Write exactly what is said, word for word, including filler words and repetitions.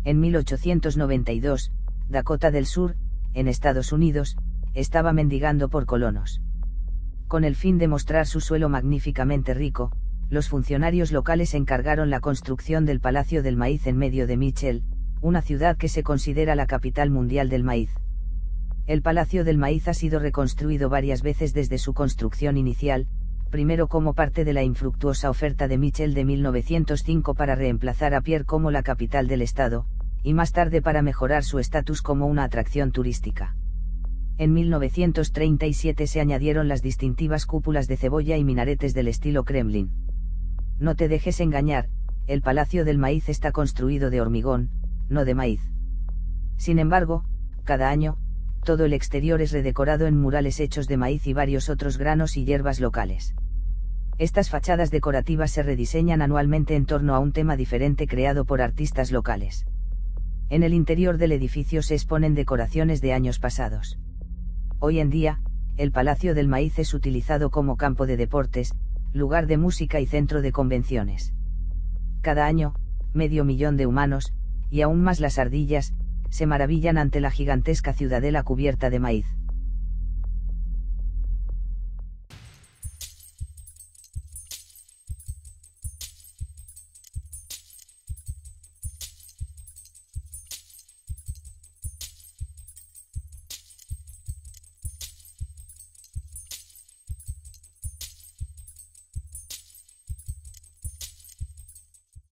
En mil ochocientos noventa y dos, Dakota del Sur, en Estados Unidos, estaba mendigando por colonos. Con el fin de mostrar su suelo magníficamente rico, los funcionarios locales encargaron la construcción del Palacio del Maíz en medio de Mitchell, una ciudad que se considera la capital mundial del maíz. El Palacio del Maíz ha sido reconstruido varias veces desde su construcción inicial, primero como parte de la infructuosa oferta de Mitchell de mil novecientos cinco para reemplazar a Pierre como la capital del estado, y más tarde para mejorar su estatus como una atracción turística. En mil novecientos treinta y siete se añadieron las distintivas cúpulas de cebolla y minaretes del estilo Kremlin. No te dejes engañar, el Palacio del Maíz está construido de hormigón, no de maíz. Sin embargo, cada año, todo el exterior es redecorado en murales hechos de maíz y varios otros granos y hierbas locales. Estas fachadas decorativas se rediseñan anualmente en torno a un tema diferente creado por artistas locales. En el interior del edificio se exponen decoraciones de años pasados. Hoy en día, el Palacio del Maíz es utilizado como campo de deportes, lugar de música y centro de convenciones. Cada año, medio millón de humanos, y aún más las ardillas, se maravillan ante la gigantesca ciudadela cubierta de maíz.